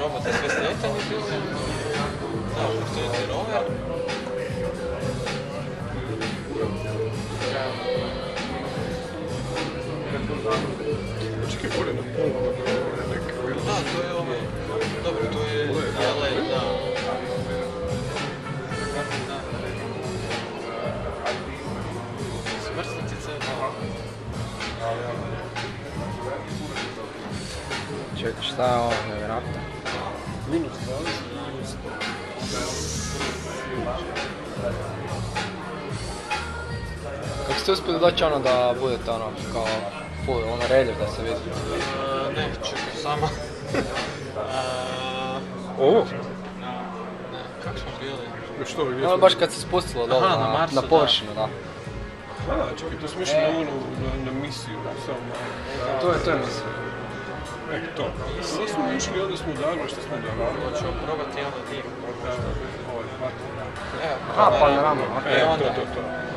robote sve sletani bili. Da, Opportunity rover. Čekaj, gore na polu, Da, to je ovo. Dobro, to je LA, da. Smrstnice, da. Čekaj, šta je ovo, nevjerojatno? minus 20. Kako ste uspjeli doći ono da budete ono, kao full, ono reljev da se vidi? Ne, čekaj, samo. Ovo? Ne, kako smo bili? Što, gdje Ono smo? baš kad se spustilo dole Aha, na Marsu, na da. površinu, da. Da, čekaj, to smo išli na onu, na misiju, samo. To je mislim. To. Sada smo išli, onda smo udarili, što smo udarili? Hoćemo probati jedan od njih. Ovaj, pato. Evo, A, panorama, okej. onda. To.